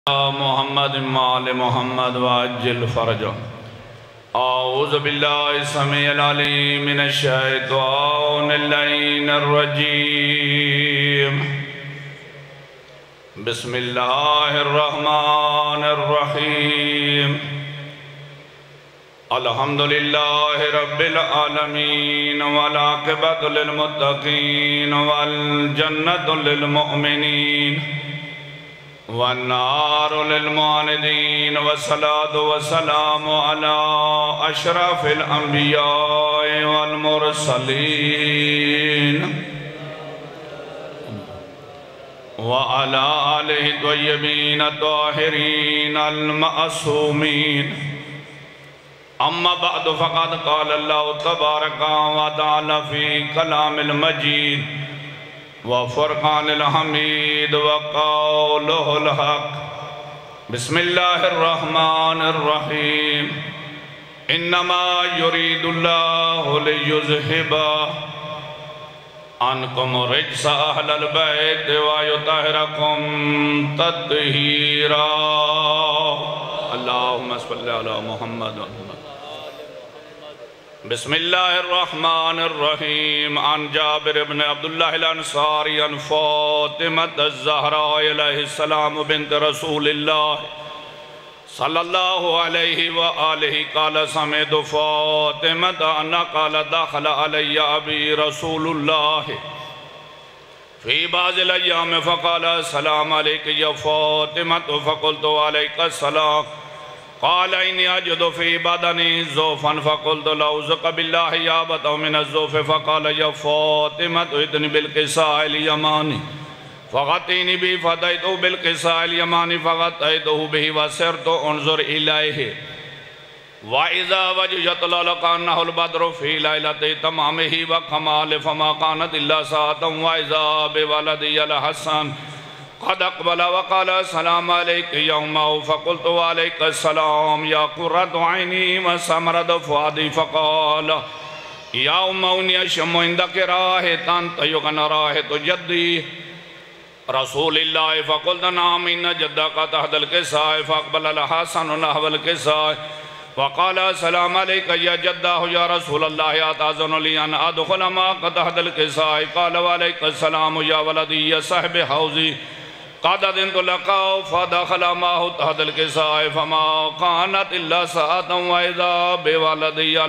محمد مال محمد واجل فرجہ اعوذ باللہ السمیع العلیم من الشیطان اللعین الرجیم بسم اللہ الرحمن الرحیم الحمدللہ رب العالمین والعاقبۃ للمتقین والجنۃ للمؤمنین والنار للمعاندین والصلاة والسلام على اشرف الانبیاء والمرسلین وعلى آلہ الطیبین الطاہرین المعصومین اما بعد فقد قال اللہ تبارک و تعالی فی کلام المجید وفرقان الحمید وقوله الحق بسم اللہ الرحمن الرحیم انما يريد الله ليذهب عنكم رجس اہل البیت ويطہركم تطہیرا اللہم صل علی محمد بسم اللہ الرحمن الرحیم عن جابر بن عبداللہ الانصاری عن فاطمة الزہراء علیہ السلام بنت رسول اللہ صلی اللہ علیہ وآلہ قال سمعت فاطمة انا قال دخل علی ابی رسول اللہ فی بعض الایام فقال السلام علیک یا فاطمة فقلت علیک السلام قال إني أجد في بدني زوفا فقلت لأعوذ بالله يا بطأ من الزوف فقال يا فاطمة ائتني بالكساء اليماني فغطيني به فأتيته بالكساء اليماني فغطيته به وسرت انظر إليه وإذا وجه يطلع كأنه البدر في ليلة تمامه وكمال فما كانت إلا ساعة وإذا بولدي الحسن قد اقبل وقال السلام علیک یومہ فقلت علیک السلام یا قرۃ عینی وثمرۃ فؤادی فقال یا امونی اشم عندک راحتاً تیغن راحت جدی رسول اللہ فقلت نعم ان جدک تحت الکساء فاقبل الحسن نحو الکساء وقال السلام علیک یا جدہ یا رسول اللہ اتاذن لی ان ادخل معک تحت الکساء قال وعلیک السلام یا ولدی یا صحب حوزی قد اذنت لقاء فدخل معه تحت الكساء فما كانت الا ساعة واذا بولدي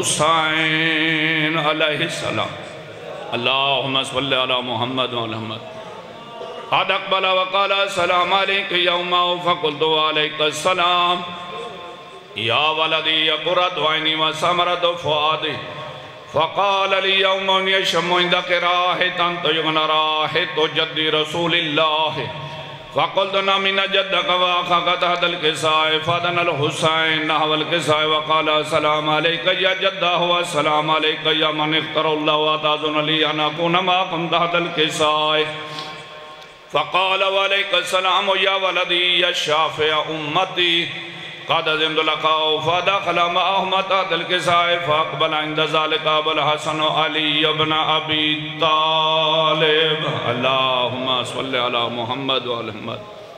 الحسين عليه السلام اللهم صل على محمد وعلى محمد قد اقبل وقال السلام عليك يوما فقلت عليك السلام يا ولدي يا قرة عيني وثمرة فؤادي فقال لي يوم يشم عندك راحة تيغن راحة جد رسول الله فقلت من جدك واخاك تحت الكساء فادن الحسين نحو الكساء وقال السلام عليك يا جده والسلام عليك يا من اختار الله واتاذن لي أن أكون معكم تحت الكساء فقال وعليك السلام يا ولدي يا شافع أمتي قد اذنت لقاء فدخل معهم تحت الكساء فاقبل عند ذلك ابو الحسن علي بن ابي طالب اللهم صل على محمد وعلى محمد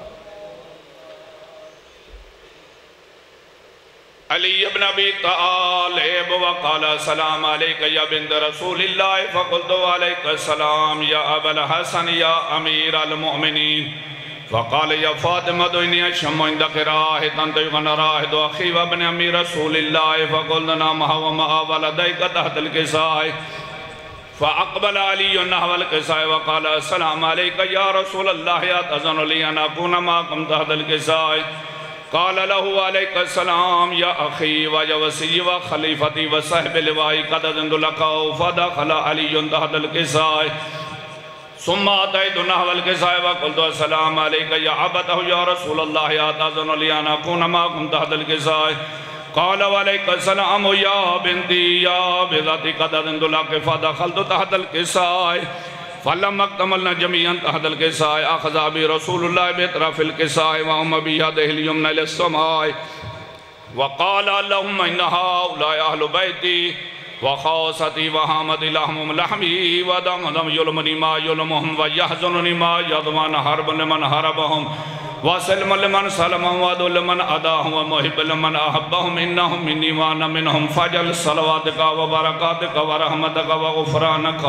علي بن ابي طالب وقال السلام عليك يا بنت رسول الله فقلت عليك السلام يا ابا الحسن يا امير المؤمنين فقال يا فاطمة إني أشم عندك راحة تيغن راحة أخي وابن أمي رسول الله فقلنا نعم هو مع ولديك تحت الكساء فأقبل علي نحو الكساء وقال السلام عليك يا رسول الله أتأذن لي أن أكون معكم تحت الكساء قال له عليك السلام يا أخي ويا وسي وخليفتي وصحب لوائي قد أذنت لك فدخل علي تحت الكساء ثم أتيت نحو الكساء وقلت السلام عليك يا عبده يا رسول الله أتأذن لي أن أكون معكم تحت الكساء قال وعليك السلام يا بنتي يا بذاتي قد أذنت لك فدخلت تحت الكساء فلما اكتملنا جميعا تحت الكساء أخذ أبي رسول الله بطرف الكساء وهم بيده اليمنى للسماء وقال اللهم إن هؤلاء أهل بيتي وخوصتی وحامد لحم لحمی ودم دم یلمنی ما یلمهم ویحزننی ما یضوان حرب لمن حربهم وسلم لمن سلمهم ودو لمن اداهم ومحب لمن احبهم انهم منی وانا منهم فجل صلواتک وبرکاتک ورحمتک وغفرانک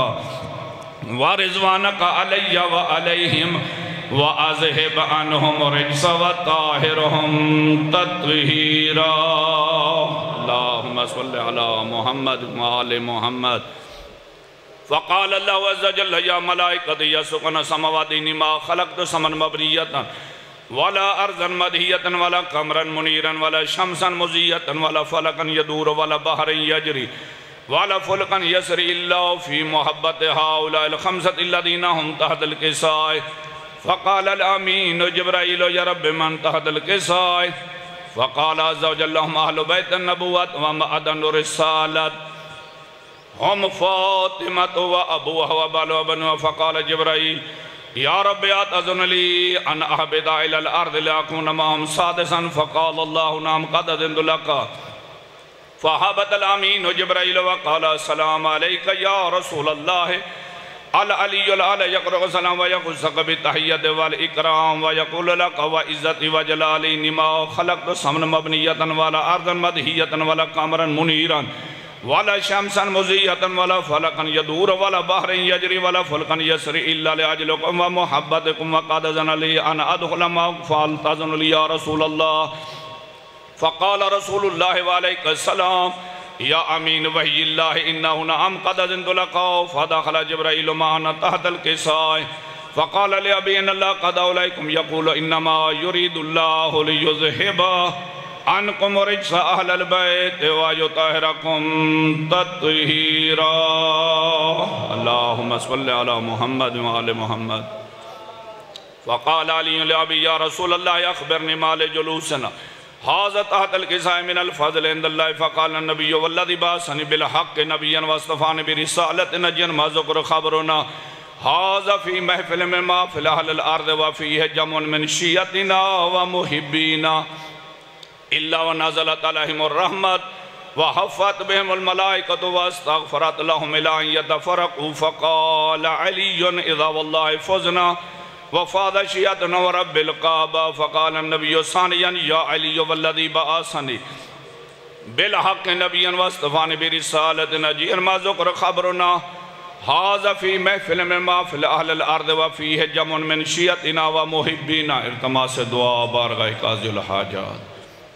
ورضوانک علی وعلیہم وَأَذْهِبْ عَنْهُمْ رِجْسَ وَطَاهِرُهُمْ تَطْهِيرًا اللهم صل على محمد وآل محمد فقال الله عز وجل يا ملائكتي يسقن سماواتي ما خلقت سمن مبنية ولا أرضا مدهية ولا قمرا منيرا ولا شمسا مزية ولا فلكا يدور ولا بحر يجري ولا فلكا يسري إلا في محبة هؤلاء الخمسة الذين هم تحت الكساء فقال الأمين جبرائيل يا رب من تحت الكساء فقال عز وجل هم أهل بيت النبوة ومعدن الرسالة هم فاطمة وأبوها وبالها وبنوها فقال جبرائيل يا رب أتأذن لي أن أهبط إلى الأرض لأكون معهم سادسا فقال الله نعم قد أذنت لك فهبط الأمين جبرائيل وقال السلام عليك يا رسول الله العلي العلى يقرأ السلام ويقصك بالتحية والإكرام ويقول لك وعزتي وجلالي نما خلقت سمن مبنية ولا أرضا مدهية ولا قمرا منيرا ولا شمسا مزية ولا فلكا يدور ولا بحر يجري ولا فلكا يسري إلا لأجلكم ومحبتكم وقد أذن لي أن أدخل معكم فلتأذن لي يا رسول الله فقال رسول الله وعليك السلام يا أمين وحي الله إنه نعم قد أذنت لك فدخل جبرائيل معنا تحت الكساء فقال لأبي إن الله قد أولئكم يقول إنما يريد الله ليذهب عنكم رجس أهل البيت ويطهركم تطهيرا اللهم صل على محمد وآل محمد فقال علي لأبي يا رسول الله أخبرني ما لجلوسنا هذا تحت الكساء من الفضل عند الله فقال النبي والذي بعثني بالحق نبيا واصطفاني برسالة نجيا ما ذكر خبرنا هذا في محفل من محفل أهل الأرض وفيه جمع من شيعتنا ومحبينا إلا ونزلت عليهم الرحمة وحفت بهم الملائكة واستغفرت لهم إلى أن يتفرقوا فقال علي إذا والله فزنا وفاذ شيعتنا ورب القابة فقال النبي ثانيا يا علي والذي بعثني بالحق نبيا واصطفاني برسالة نجيا ما ذكر خبرنا هذا في محفل من محفل أهل الأرض وفيه جمع من شيعتنا ومحبينا التماس دعاء بارغاہ قاضي الحاجات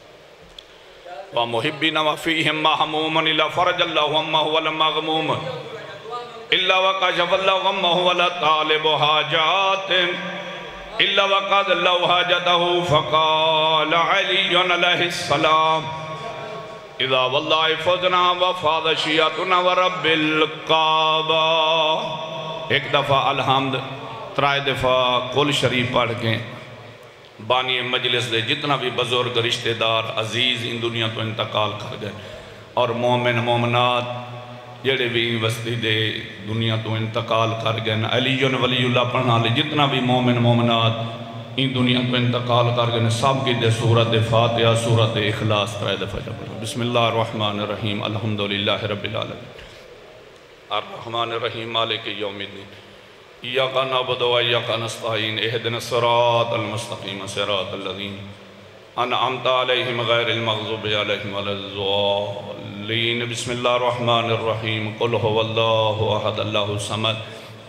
ومحبينا وفيهم محموم إلا فرج الله همه ولا مغموم إلا وكشف الله غمه ولا طالب حاجات إلا وقد له حاجته فقال علي عليه السلام إذا والله فزنا وفاض شيعتنا ورب القابة ایک دفعہ الحمد ترائے دفعہ قل شریف پڑھ کے بانی مجلس دے جتنا بھی بزرگ رشتہ دار عزیز ان دنیا تو انتقال کر گئے اور مومن مومنات جڑے بھی وسطی دے دنیا تو انتقال کر گئے علی ولی اللہ پڑھنا لے جتنا بھی مومن مومنات ان دنیا تو انتقال کر گئے سب کی دے سورت فاتحہ سورت اخلاص ترائے دفعہ جب بسم اللہ الرحمن الرحیم الحمدللہ رب العالمین الرحمن الرحیم مالک یوم الدین ایاک نعبد و ایاک نستعین اہدنا الصراط المستقیم صراط الذین انعمت علیہم غیر المغضوب علیہم ولا الضالین بسم اللہ الرحمن الرحیم قل هو اللہ احد اللہ الصمد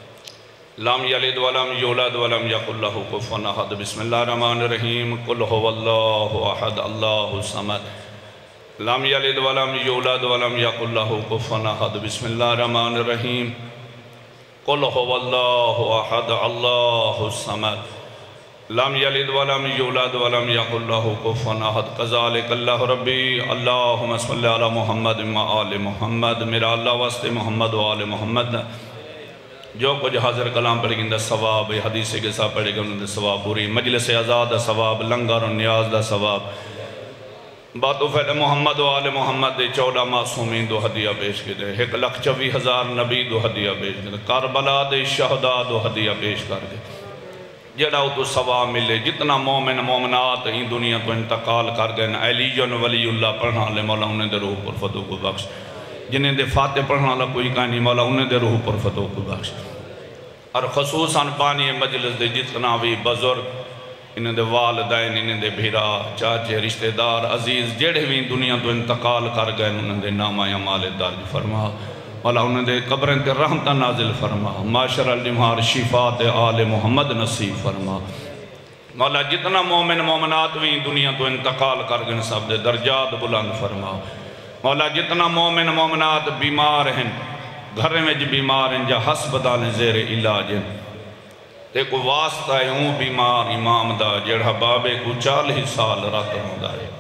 لم یلد ولم یولد ولم یکن لہ کفوا احد بسم اللہ الرحمن الرحیم قل هو اللہ احد اللہ الصمد لم یلد ولم یولد ولم یکن لہ کفوا احد بسم اللہ الرحمن الرحیم قل هو اللہ احد اللہ الصمد لم یلد ولم یولد ولم یکن لہ کفوا احد کذالک اللہ ربی اللہم صلی علی محمد و آل محمد میرا اللہ واسطے محمد و آل محمد جو کچھ حاضر کلام پڑھے گا ثواب حدیث کے ساتھ پڑھے گا ثواب پوری مجلس آزاد ثواب لنگر و نیاز دا ثواب باتو فیل محمد و آل محمد دے 14 معصومین دو ہدیہ پیش کے دے 1,24,000 نبی دو ہدیہ پیش کے دے کربلا دے شہداء دو ہدیہ پیش کر دے جڑا تو ثواب ملے جتنا مومن مومنات ہی دنیا تو انتقال کر گئے علی ولی اللہ پڑھنا لے مولا انہیں دے روح پر فتح کو بخش جنہیں دے فاتح پڑھنا اللہ کوئی کہانی مولا انہیں دے روح پر فتح کو بخش اور خصوصاً پانی مجلس دے جتنا بھی بزرگ انہیں دے والدین انہیں دے بھیرا چاچے رشتہ دار عزیز جڑے بھی دنیا تو انتقال کر گئے انہیں دے نامہ مال درج فرما مولا انہیں دے قبریں تے رحمتہ نازل فرما معاشر الجمہار شفاعت آل محمد نصیب فرما مولا جتنا مومن مومنات بھی دنیا تو انتقال کر گئے سب دے درجات بلند فرما مولا جتنا مومن مومنات بیمار ہیں گھر میں جو بیمار ہیں جا ہسپتال زیر علاج ہیں تے کو واسطہ ہے ہوں بیمار امام دا جڑا بابے کو 40 سال رات ہوندہ ہے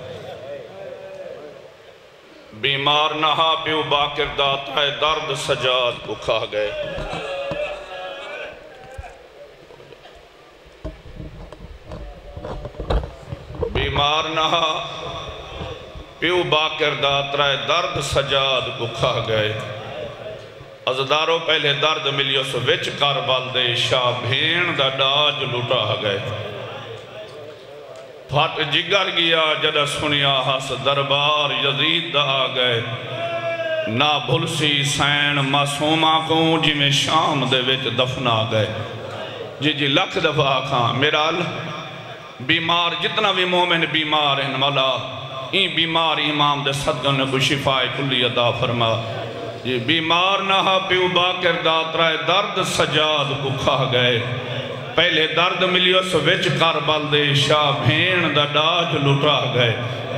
بیمار نہا پیو باکر داتا ہے درد سجاد کو کھا گئے بیمار نہا پیو باکر داتا ہے درد سجاد کو کھا گئے ازدارو پہلے درد ملیو سو وچ کربل دے شاہ بھین دا ڈاج لٹا گئے پھٹ جگر گیا جدہ سنیا ہس دربار یزید دا آگئے نا بھلسی سین معصومہ کو جی میں شام دے وچ دفنا گئے جی لکھ دفعہ کھاں میرا اللہ بیمار جتنا بھی مومن بیمار ہیں مولا این بیمار امام دے صدقہ نے کو شفاء کلی عطا فرما یہ بیمار نہا پیو باکر داترائے درد سجاد کو کھا گئے پہلے درد ملیو سو وچ کربل دے شاہ بھین دا ڈاج لٹا گئے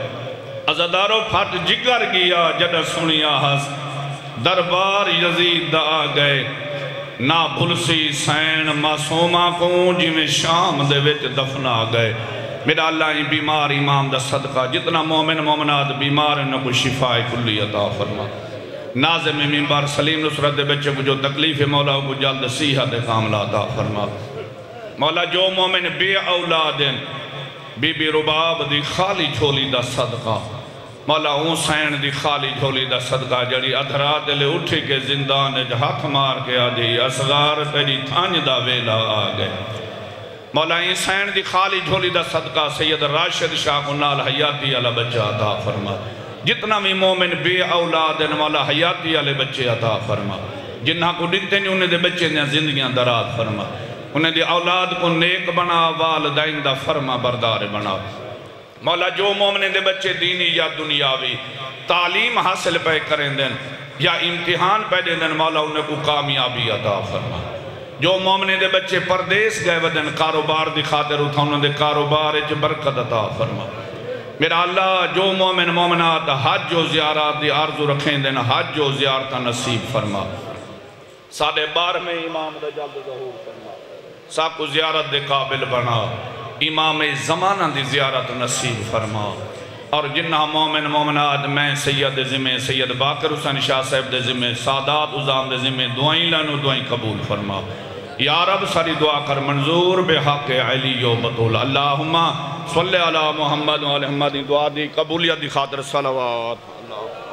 ازدارو پھٹ جگر گیا جدہ سنیا ہس دربار یزید دا آگئے نا بھلسی سین معصومہ کو جی میں شام دے وچ دفنا گئے میرا اللہ ہی بیمار امام دا صدقہ جتنا مومن مومنات بیمار ہیں نکو شفاء کلی عطا فرما ناظم منبر سلیم نصرت دے بچے کو جو تکلیف مولا کو جلد صحت کاملہ عطا فرما مولا جو مومن بے اولاد ہیں بی بی رباب دی خالی جھولی دا صدقہ مولا حسین دی خالی جھولی دا صدقہ جڑی ادھرا دلے اٹھے کے زندان ہاتھ مار کے آجئی اصغار تیری تھانج دا ویلا آگئے مولا حسین دی خالی جھولی دا صدقہ سید راشد شاہ کو نال حیاتی علی بچہ عطا فرما جتنا بھی مومن بے اولاد ہیں مولا حیاتی علی بچے عطا فرما جنہاں کو ڈکتے نہیں انہیں دے بچے دیں زندگیاں درات فرما انہیں دے اولاد کو نیک بنا والدین دا فرما بردار بنا مولا جو مومن دے بچے دینی یا دنیاوی تعلیم حاصل پہ کریں دیں یا امتحان پہ دیں مولا انہیں کو کامیابی عطا فرما جو مومن دے بچے پردیس گئے ودن کاروبار دی خاطر اٹھا انہوں دے کاروبار اچھ برکت عطا فرما میرا اللہ جو مومن مومنات حج و زیارات دی آرزو رکھیں دیں حج و زیارت نصیب فرما ساڑھے بار میں امام دا جلد ظہور فرما ساکھ کو زیارت دے قابل بنا امام زمانہ دی زیارت نصیب فرما اور جنہا مومن مومنات میں سید ذمہ سید باکر حسین شاہ صاحب دے ذمہ سادات عظام دے ذمہ دعائیں لانو دعائیں قبول فرما یا رب ساری دعا کر منظور بے حق علی و بطول اللہم صلی علی محمد و علی محمد دعا دی قبولیت دی خاطر صلوات اللہ